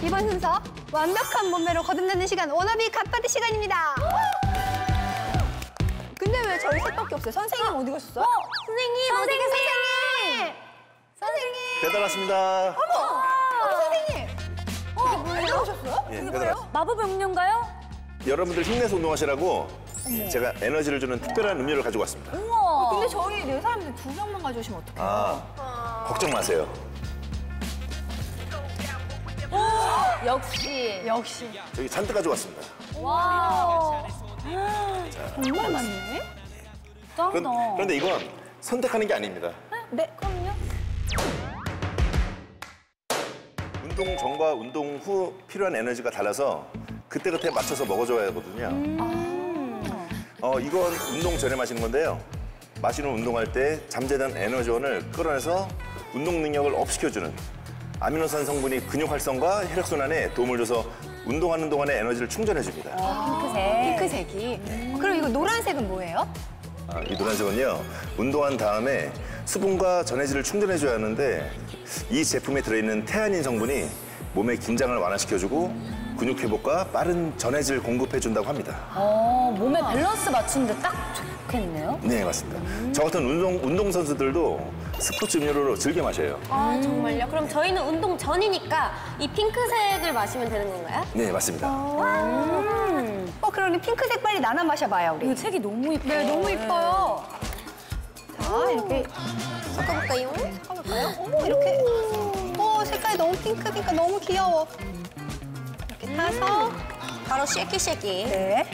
이번 순서 완벽한 몸매로 거듭나는 시간 워너비 갓바디 시간입니다. 근데 왜 저희 셋밖에 없어요? 선생님 어디 가셨어요? 선생님 어디 계세요? 선생님. 배달 왔습니다. 어머 선생님. 배달 오셨어요? 예, 이게 배달 뭐예요? 왔습니다. 마법의 음료인가요? 여러분들 힘내서 운동하시라고 제가 에너지를 주는 특별한 음료를 가지고 왔습니다. 우와. 근데 저희 네 사람들 2병만 가져오시면 어떡해요? 걱정 마세요. 역시. 저기 잔뜩 가져왔습니다. 와. 정말 많네. 짱이다. 그런데 이건 선택하는 게 아닙니다. 네, 그럼요. 운동 전과 운동 후 필요한 에너지가 달라서 그때그때 맞춰서 먹어줘야 하거든요. 이건 운동 전에 마시는 건데요. 마시는 운동할 때 잠재된 에너지원을 끌어내서 운동 능력을 업시켜주는 아미노산 성분이 근육 활성과 혈액순환에 도움을 줘서 운동하는 동안에 에너지를 충전해줍니다. 핑크색이. 그럼 이거 노란색은 뭐예요? 이 노란색은요, 운동한 다음에 수분과 전해질을 충전해줘야 하는데 이 제품에 들어있는 태아닌 성분이 몸의 긴장을 완화시켜주고 근육 회복과 빠른 전해질 공급해준다고 합니다. 몸에 밸런스 맞추는데 딱 좋겠네요. 네, 맞습니다. 저 같은 운동선수들도 스포츠 음료로 즐겨 마셔요. 아, 정말요? 그럼 저희는 운동 전이니까 이 핑크색을 마시면 되는 건가요? 네, 맞습니다. 그럼 핑크색 빨리 나눠 마셔봐요, 우리. 이거 색이 너무 이뻐. 네, 너무 이뻐요. 자, 이렇게 섞어볼까요? 섞어볼까요? 어머, 이렇게. 색깔이 너무 핑크니까 너무 귀여워. 이렇게 타서. 바로 쉐키. 네.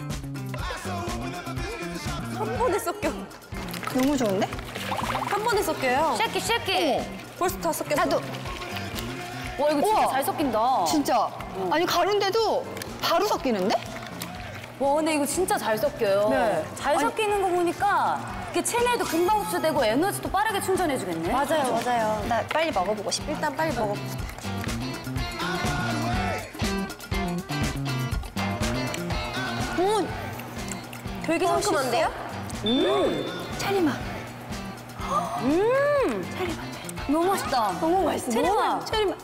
한 번에 섞여. 너무 좋은데? 한 번에 섞여요. 쉐키. 벌써 다 섞였어. 나도. 와, 이거 진짜 우와. 잘 섞인다. 진짜. 아니, 가루인데도 바로 섞이는데? 와, 근데 이거 진짜 잘 섞여요. 네. 잘 섞이는 거 보니까 이게 체내도 금방 흡수되고 에너지도 빠르게 충전해주겠네. 맞아요. 나 빨리 먹어보고 싶어. 일단 빨리 먹어. 되게 상큼한데요? 체리맛. 너무 맛있다. 너무 맛있어. 체리맛. 체리맛.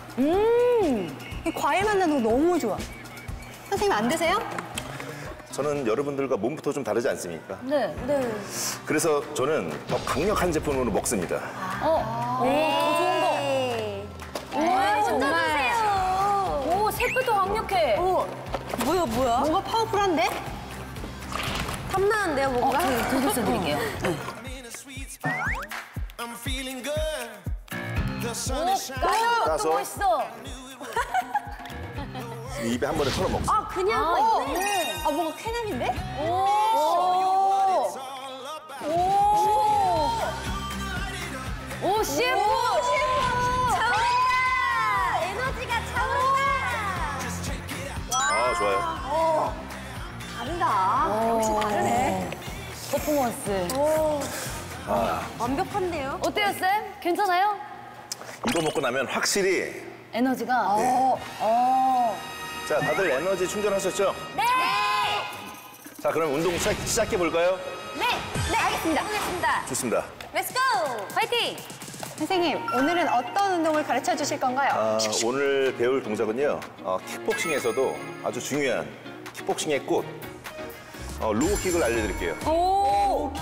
이 과일 맛 나는 거 너무 좋아. 선생님 안 드세요? 저는 여러분들과 몸부터 좀 다르지 않습니까? 네. 그래서 저는 더 강력한 제품으로 먹습니다. 더 좋은 거. 와, 정말. 오, 색부터 강력해. 뭐야? 뭔가 파워풀한데? 탐나는데요, 뭔가? 도둑 드릴게요. I'm feeling good. The sun 오, is shining. 까요. 까서. 또 멋있어. 입에 한 번에 털어 먹습니다. 아, 그냥 네. 뭔가 쾌남인데? 오, CF. 차오른다! 에너지가 차오른다! 좋아요. 다르다. 역시 다르네. 퍼포먼스. 완벽한데요? 어때요, 쌤? 괜찮아요? 이거 먹고 나면 확실히 에너지가. 자, 다들 에너지 충전하셨죠? 네! 자, 그럼 운동 시작해 볼까요? 네, 알겠습니다. 하겠습니다. 좋습니다. 렛츠고! 파이팅! 선생님, 오늘은 어떤 운동을 가르쳐 주실 건가요? 오늘 배울 동작은요, 킥복싱에서도 아주 중요한 킥복싱의 꽃, 로우킥을 알려드릴게요. 오.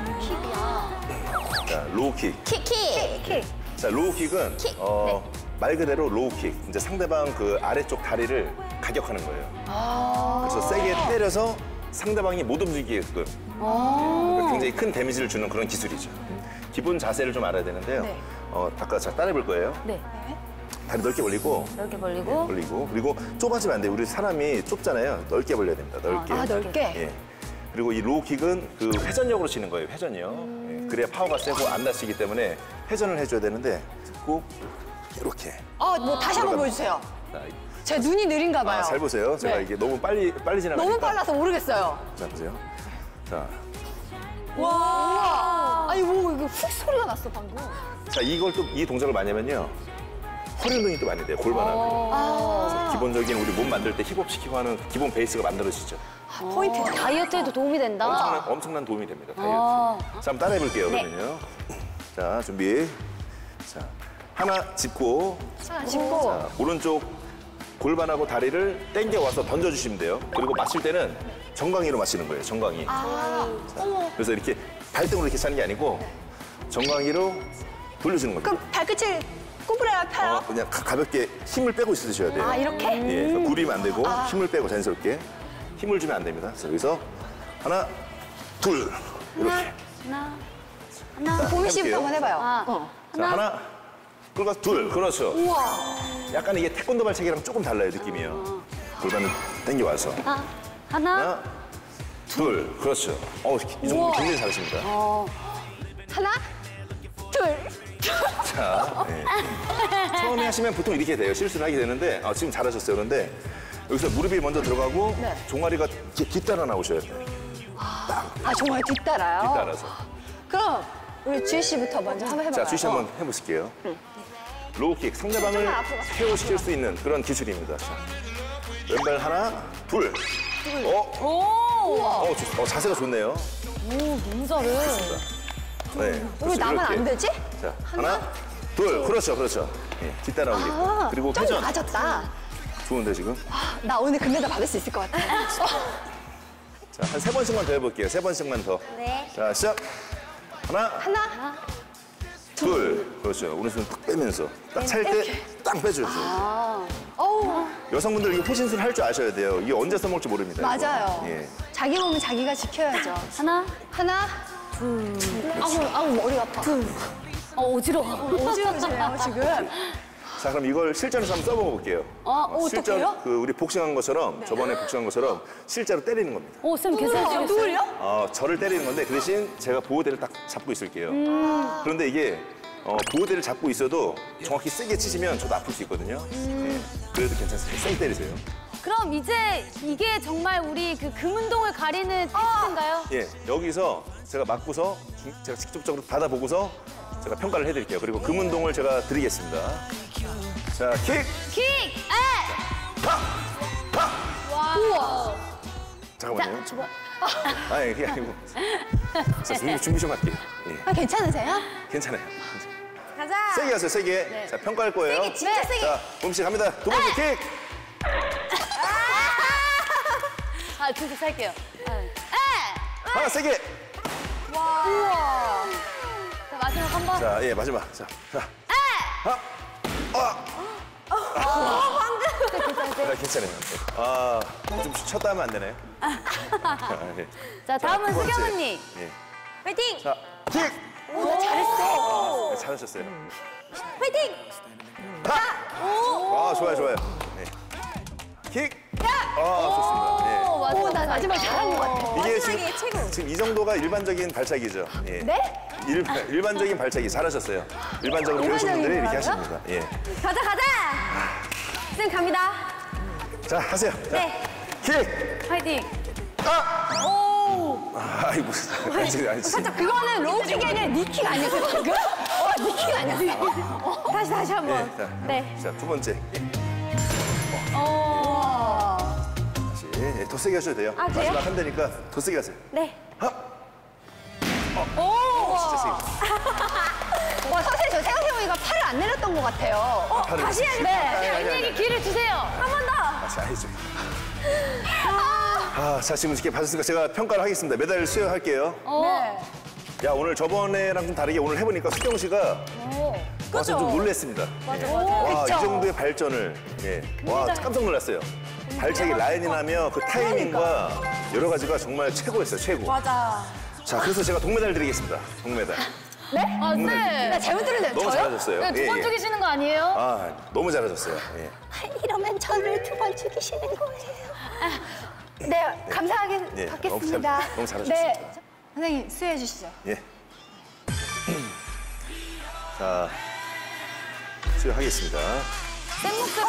자, 로우킥. 킥! 자, 로우킥은 킥. 말 그대로 로우킥. 이제 상대방 그 아래쪽 다리를 가격하는 거예요. 그래서 세게 때려서 상대방이 못 움직이게끔 그러니까 굉장히 큰 데미지를 주는 그런 기술이죠. 기본 자세를 좀 알아야 되는데요. 네. 아까 자 따라해 볼 거예요. 네. 다리 넓게 벌리고 이렇게 벌리고. 그리고 좁아지면 안 돼요. 우리 사람이 좁잖아요. 넓게 벌려야 됩니다. 넓게. 넓게. 예. 그리고 이 로우킥은 그 회전력으로 치는 거예요. 회전이요. 예. 그래야 파워가 세고 안 다치기 때문에 회전을 해줘야 되는데 꼭 이렇게. 다시 한번 보여주세요. 자, 제 눈이 느린가 봐요. 잘 보세요. 제가 네. 이게 너무 빨리 지나가니까. 너무 빨라서 모르겠어요. 자, 보세요. 자, 우와. 아니, 이거 훅 소리가 났어, 방금. 자 이걸 또 이 동작을 많이 하면요. 허리 운동이 또 많이 돼요. 골반 하고. 그래서 기본적인 우리 몸 만들 때 힙업 시키고 하는 기본 베이스가 만들어지죠. 포인트다. 다이어트에도 도움이 된다. 엄청난 도움이 됩니다. 다이어트. 자, 한번 따라해 볼게요. 그러면요. 자, 준비. 자, 하나 짚고. 짚고. 자, 오른쪽 골반하고 다리를 당겨 와서 던져주시면 돼요. 그리고 마실 때는 정강이로 마시는 거예요. 정강이. 그래서 이렇게 발등으로 이렇게 차는 게 아니고 정강이로 돌려주는 겁니다. 그럼 발끝을 구부려야 펴요? 그냥 가볍게 힘을 빼고 있으셔야 돼요. 아, 이렇게? 예, 그러니까 구리면 안 되고 힘을 빼고 자연스럽게 힘을 주면 안 됩니다. 그래서 여기서 하나, 둘 이렇게. 보미 씨부터 한번 해봐요. 자, 하나, 끌고 가서 둘. 그렇죠. 약간 이게 태권도 발차기랑 조금 달라요, 느낌이요. 골반을 당겨 와서. 하나. 하나, 둘. 그렇죠. 이 정도 굉장히 잘하십니다. 하나, 둘. 자, 네. 처음에 하시면 보통 이렇게 돼요. 실수를 하게 되는데 지금 잘하셨어요. 그런데 여기서 무릎이 먼저 들어가고 종아리가 뒤따라 나오셔야 돼요. 아, 정말 뒤따라요? 뒤따라서. 그럼 우리 주희 씨부터 먼저 한번 해봐요. 자, 주희 씨 한번 해보실게요. 로우킥, 상대방을 KO시킬 수 있는 그런 기술입니다. 자, 왼발 하나, 둘. 자세가 좋네요. 너무 잘해. 네, 왜 그렇죠. 나만 이렇게. 안 되지? 자, 하나, 둘. 그렇죠. 예, 뒤따라오게끔. 그리고 좀 회전. 낮았다. 좋은데, 지금? 나 오늘 금메달 받을 수 있을 것 같아. 자, 한 3번씩만 더 해볼게요. 3번씩만 더. 네. 자, 시작. 하나, 하나, 둘. 그렇죠. 오른손 딱 빼면서. 딱 찰 때 딱 빼줘야죠. 어우, 여성분들 이거 호신술 할 줄 아셔야 돼요. 이게 언제 써먹을지 모릅니다. 이거. 맞아요. 예. 자기 몸은 자기가 지켜야죠. 하나. 하나, 아우, 머리 아파. 어지러워. 어지러우시네요, 지금. 자, 그럼 이걸 실전에서 한번 써보고 볼게요. 실전, 어떡해요? 우리 복싱한 것처럼, 저번에 복싱한 것처럼 실제로 때리는 겁니다. 쌤 괜찮으시겠어요? 저를 때리는 건데 그 대신 제가 보호대를 딱 잡고 있을게요. 그런데 이게 보호대를 잡고 있어도 정확히 세게 치시면 저도 아플 수 있거든요. 예. 그래도 괜찮습니다. 세게 때리세요. 그럼 이제 이게 정말 우리 그 금운동을 가리는 테스트인가요? 예, 여기서 제가 맞고서 제가 직접적으로 받아보고서 제가 평가를 해드릴게요. 그리고 금운동을 제가 드리겠습니다. 자, 킥! 킥! 우와. 잠깐만요. 아니, 그게 아니고. 자, 준비 좀 할게요. 예, 아, 괜찮으세요? 괜찮아요. 가자. 세게 하세요, 세게. 자, 평가할 거예요. 세게, 진짜 세게. 자, 봄씨 갑니다. 두 번째 킥! 진짜 살게요. 하나, 세게! 우와. 자, 마지막 한 번. 자, 예, 마지막. 자. 괜찮아요. 좀 쉬었다 하면 안 되나요? 예. 자, 다음은 두 번째. 수경 언니. 예. 화이팅! 자, 킥! 나 잘했어. 네, 잘하셨어요. 화이팅! 좋아요. 네. 킥! 좋습니다. 예. 오, 나 마지막 잘한 것 같아. 이게 마지막이 최고. 지금 이 정도가 일반적인 발차기죠. 예. 네? 일반적인 발차기 잘하셨어요. 일반적으로 배우신 분들이 이렇게 하십니다. 예. 가자. 쌤 갑니다. 자, 하세요. 자, 네. 킥! 화이팅. 아이고, 아니, 살짝 그거는 로우킥이 아니라 니킥 아니었어요, 지금? 니킥 아니었어요. 다시 한번. 자, 네. 자, 두 번째. 다시. 예, 더 세게 하셔도 돼요. 아, 그래요? 마지막 한 대니까 더 세게 하세요. 네. 진짜 세게. 와, 선생님, 저 생각해보니까 팔을 안 내렸던 것 같아요. 팔을 다시 해야 아니, 돼. 언니에게 기회를 주세요. 한 번 더. 다시 아니죠. 자, 지금 이렇게 받았으니까 제가 평가를 하겠습니다. 메달 수여할게요. 네. 야, 오늘 저번에랑 좀 다르게 오늘 해보니까 수경 씨가 와서 좀 놀랬습니다. 맞아. 와, 그쵸? 이 정도의 발전을. 예. 와, 깜짝 놀랐어요. 발차기 라인이나며 그 타이밍과 여러 가지가 정말 최고였어요, 최고. 맞아. 자, 그래서 제가 동메달 드리겠습니다. 동메달. 쌤. 나 잘못 들었네요. 너무 저요? 잘하셨어요. 두 번 죽이시는 거 아니에요? 너무 잘하셨어요. 예. 이러면 저를 두 번 죽이시는 거예요. 네, 감사하게 예, 받겠습니다. 너무 잘하셨습니다. 네, 선생님 수여해 주시죠. 예. 자, 수여하겠습니다. 쌤 목소리.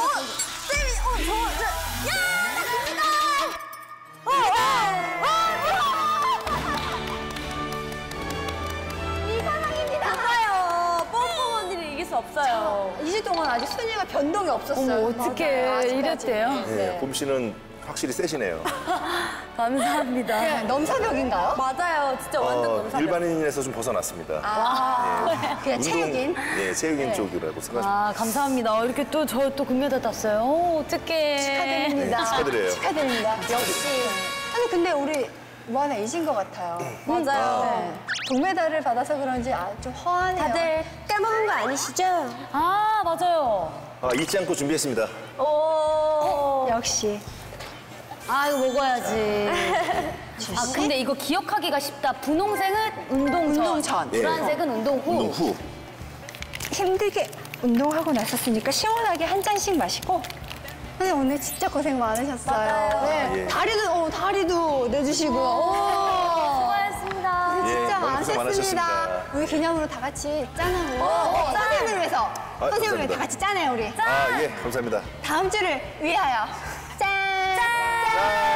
맞아요. 뽕뽕 언니를 이길 수 없어요. 2주 동안 아직 순위가 변동이 없었어요. 어머, 어떡해. 맞아요, 아직까지. 이랬대요? 예, 봄 씨는 확실히 세시네요. 감사합니다. 그냥 넘사벽인가요? 맞아요. 진짜 완전 넘사벽. 일반인에서 좀 벗어났습니다. 그냥 체육인? 네, 체육인 쪽이라고 생각하시면 아, 감사합니다. 이렇게 또 저 또 금메달 땄어요. 어떡해. 축하드립니다. 네, 축하드려요. 축하드립니다. 역시. 아니 근데 우리 뭐 하나 잊은 것 같아요. 맞아요. 네. 동메달을 받아서 그런지 좀 허하네요. 다들 까먹은 거 아니시죠? 아, 맞아요. 잊지 않고 준비했습니다. 오. 역시. 아, 이거 먹어야지. 아, 근데 이거 기억하기가 쉽다. 분홍색은 운동전. 운동전. 노란색은 운동 후. 운동 후. 힘들게 운동하고 나섰으니까 시원하게 한 잔씩 마시고. 선생님 오늘 진짜 고생 많으셨어요. 맞아요. 네. 다리도 내주시고. 수고하셨습니다. 예, 진짜 너무 고생 많으셨습니다. 많으셨습니다. 우리 기념으로 다 같이 짠하고. 선생님을 위해서. 선생님을 감사합니다. 다 같이 짠해요 우리. 예, 감사합니다. 다음 주를 위하여. 짠! 짠!